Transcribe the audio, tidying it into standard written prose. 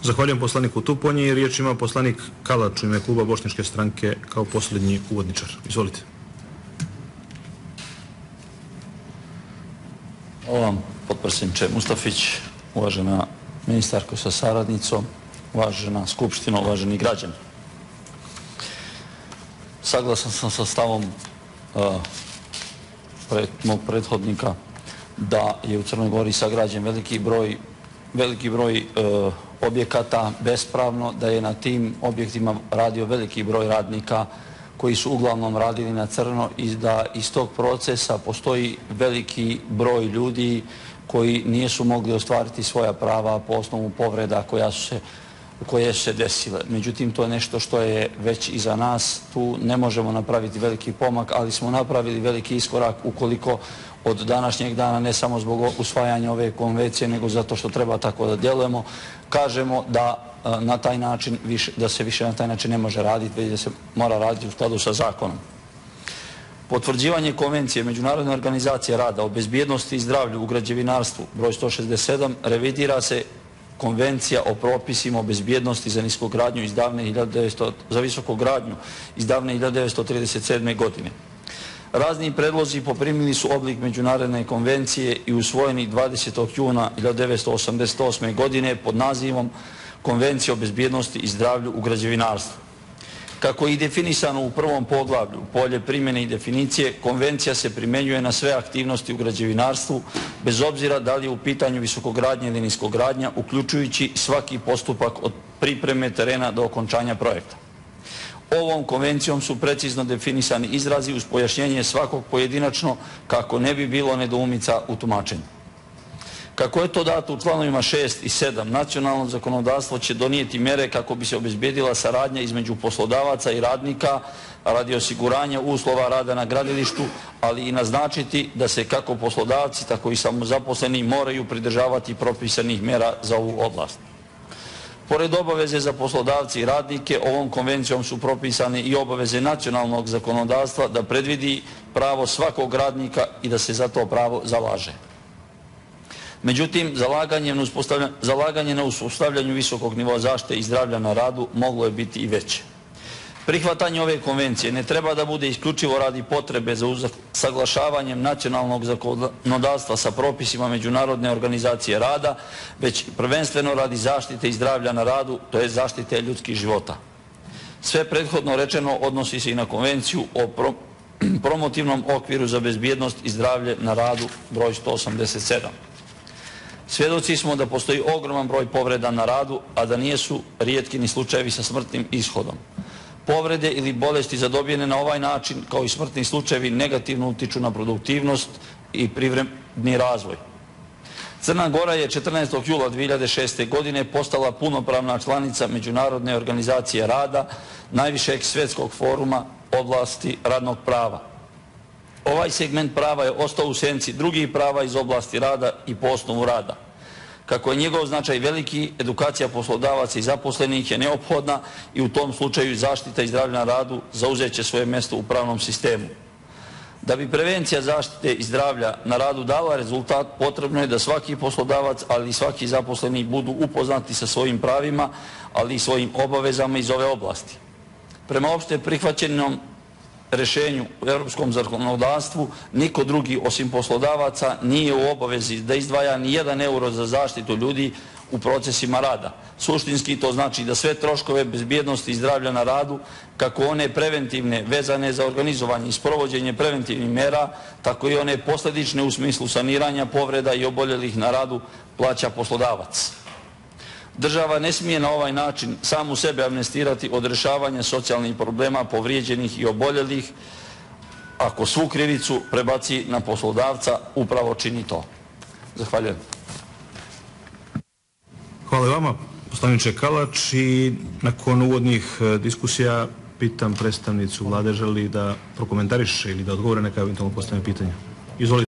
Zahvaljujem poslaniku Tuponji. Riječ ima poslanik Kalač u ime kluba Bošnjačke stranke kao posljednji uvodničar. Izvolite. Hvala vam, potpredsjedniče Mustafić, uvažena ministarko sa saradnicom, uvažena skupština, uvaženi građani. Saglasan sam sa stavom mog prethodnika da je u Crnoj Gori sagrađen veliki broj objekata bespravno, da je na tim objektima radio veliki broj radnika koji su uglavnom radili na crno i da iz tog procesa postoji veliki broj ljudi koji nisu mogli ostvariti svoja prava po osnovu povreda koje su se desile. Međutim, to je nešto što je već iza nas. Tu ne možemo napraviti veliki pomak, ali smo napravili veliki iskorak ukoliko od današnjeg dana, ne samo zbog usvajanja ove konvencije, nego zato što treba tako da djelujemo, kažemo da na taj način, da se više na taj način ne može raditi, već da se mora raditi u skladu sa zakonom. Potvrđivanje konvencije Međunarodne organizacije rada o bezbjednosti i zdravlju u građevinarstvu broj 167 revidira se Konvencija o propisima o bezbjednosti za niskogradnju za visokogradnju iz davne 1937. godine. Razni predlozi poprimili su oblik međunarodne konvencije i usvojeni 20. juna 1988. godine pod nazivom Konvencija o bezbjednosti i zdravlju u građevinarstvu. Kako je i definisano u prvom poglavlju polje primjene i definicije, konvencija se primjenjuje na sve aktivnosti u građevinarstvu, bez obzira da li je u pitanju visokogradnja ili niskogradnja, uključujući svaki postupak od pripreme terena do okončanja projekta. Ovom konvencijom su precizno definisani izrazi uz pojašnjenje svakog pojedinačno kako ne bi bilo nedoumica u tumačenju. Kako je to dato u članovima 6 i 7, nacionalno zakonodavstvo će donijeti mere kako bi se obezbjedila saradnja između poslodavaca i radnika radi osiguranja uslova rada na gradilištu, ali i naznačiti da se kako poslodavci, tako i samozaposleni moraju pridržavati propisanih mera za ovu oblast. Pored obaveze za poslodavce i radnike, ovom konvencijom su propisane i obaveze nacionalnog zakonodavstva da predvidi pravo svakog radnika i da se za to pravo zalaže. Međutim, zalaganje na uspostavljanju visokog nivoa zaštite i zdravlja na radu moglo je biti i veće. Prihvatanje ove konvencije ne treba da bude isključivo radi potrebe za usaglašavanjem nacionalnog zakonodavstva sa propisima Međunarodne organizacije rada, već prvenstveno radi zaštite i zdravlja na radu, to je zaštite ljudskih života. Sve prethodno rečeno odnosi se i na konvenciju o promotivnom okviru za bezbjednost i zdravlje na radu broj 187. Svjedoci smo da postoji ogroman broj povreda na radu, a da nisu rijetki ni slučajevi sa smrtnim ishodom. Povrede ili bolesti zadobijene na ovaj način, kao i smrtni slučajevi, negativno utiču na produktivnost i privredni razvoj. Crna Gora je 14. jula 2006. godine postala punopravna članica Međunarodne organizacije rada, najvišeg svjetskog foruma oblasti radnog prava. Ovaj segment prava je ostao u senci drugih prava iz oblasti rada i po osnovu rada. Kako je njegov značaj veliki, edukacija poslodavaca i zaposlenih je neophodna i u tom slučaju zaštita i zdravlja na radu zauzeće svoje mjesto u pravnom sistemu. Da bi prevencija zaštite i zdravlja na radu dala rezultat, potrebno je da svaki poslodavac, ali i svaki zaposleni budu upoznati sa svojim pravima, ali i svojim obavezama iz ove oblasti. Prema opšte prihvaćenom rješenju u europskom zakonodavstvu, niko drugi osim poslodavaca nije u obavezi da izdvaja ni 1 euro za zaštitu ljudi u procesima rada. Suštinski to znači da sve troškove bezbjednosti i zdravlja na radu, kako one preventivne vezane za organizovanje i sprovođenje preventivnih mera, tako i one posljedične u smislu saniranja povreda i oboljelih na radu plaća poslodavac. Država ne smije na ovaj način samu sebe amnestirati od rješavanja socijalnih problema povrijeđenih i oboljelih, ako svu krivicu prebaci na poslodavca, upravo čini to. Zahvaljujem. Hvala vama, poslaniče Kalač, i nakon uvodnih diskusija pitam predstavnicu Vlade želi da prokomentariše ili da odgovore neka eventualno postavljena pitanja. Izvolite.